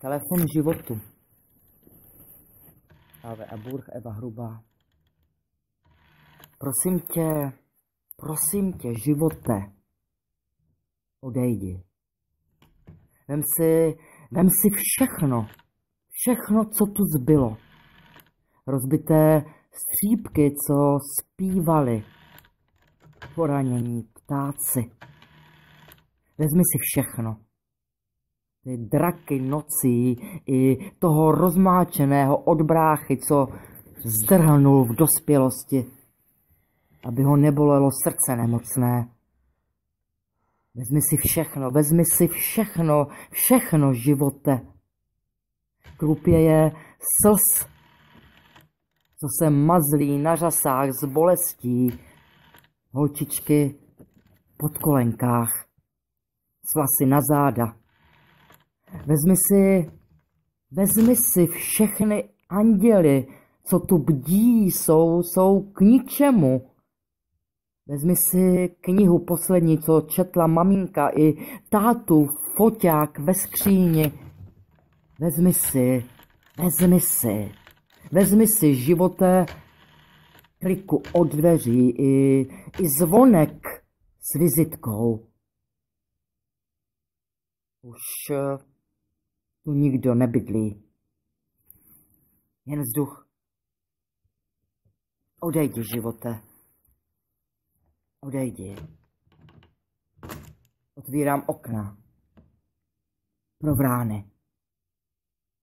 Telefon životu. Ave Aburch, Eva Hrubá. Prosím tě, živote, odejdi. Vem si všechno, co tu zbylo. Rozbité střípky, co zpívali, poranění ptáci. Vezmi si všechno. Ty draky nocí i toho rozmáčeného od bráchy, co zdrhnul v dospělosti, aby ho nebolelo srdce nemocné. Vezmi si všechno, živote. Krupěje slz, co se mazlí na řasách z bolestí, holčičky pod kolenkách, svlasy na záda. Vezmi si všechny anděly, co tu bdí, jsou k ničemu. Vezmi si knihu poslední, co četla maminka, i tátu, foťák ve skříni. Vezmi si, živote, kliku od dveří i zvonek s vizitkou. Už tu nikdo nebydlí. Jen vzduch. Odejdi, živote. Odejdi. Otvírám okna pro vrány.